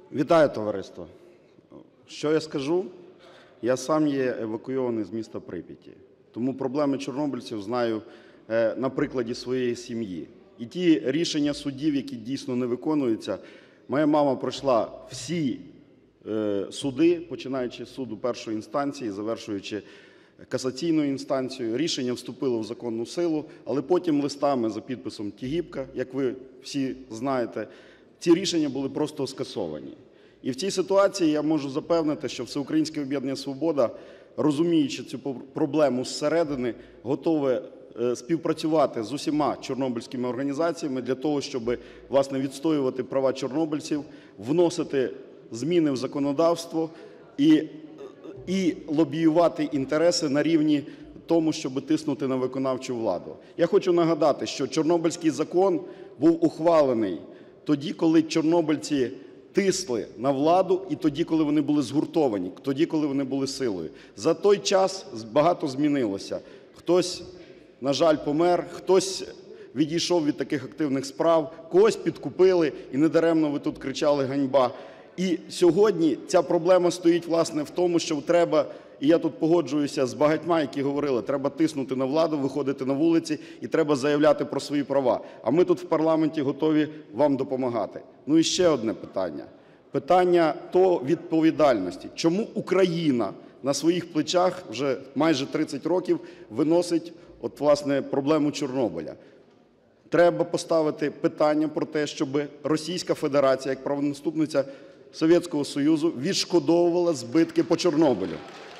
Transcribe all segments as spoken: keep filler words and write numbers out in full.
Вітаю, товариство! Що я скажу? Я сам є евакуйований з міста Прип'яті, тому проблеми чорнобильців знаю на прикладі своєї сім'ї. І ті рішення судів, які дійсно не виконуються, моя мама пройшла всі суди, починаючи з суду першої інстанції, завершуючи касаційною інстанцією. Рішення вступило в законну силу, але потім листами за підписом Тігіпка, як ви всі знаєте, ці рішення були просто скасовані. І в цій ситуації я можу запевнити, що Всеукраїнське об'єднання «Свобода», розуміючи цю проблему зсередини, готове співпрацювати з усіма чорнобильськими організаціями для того, щоб, власне, відстоювати права чорнобильців, вносити зміни в законодавство і, і лобіювати інтереси на рівні тому, щоб тиснути на виконавчу владу. Я хочу нагадати, що Чорнобильський закон був ухвалений тоді, коли чорнобильці тисли на владу, і тоді, коли вони були згуртовані, тоді, коли вони були силою. За той час багато змінилося. Хтось, на жаль, помер, хтось відійшов від таких активних справ, когось підкупили, і недаремно ви тут кричали «ганьба». І сьогодні ця проблема стоїть, власне, в тому, що треба, і я тут погоджуюся з багатьма, які говорили, треба тиснути на владу, виходити на вулиці і треба заявляти про свої права. А ми тут в парламенті готові вам допомагати. Ну і ще одне питання. Питання то відповідальності. Чому Україна на своїх плечах вже майже тридцять років виносить, от, власне, проблему Чорнобиля? Треба поставити питання про те, щоб Російська Федерація, як правонаступниця Совєтського Союзу, відшкодовувала збитки по Чорнобилю.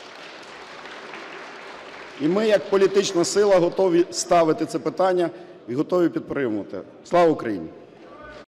І ми, як політична сила, готові ставити це питання і готові підтримувати. Слава Україні!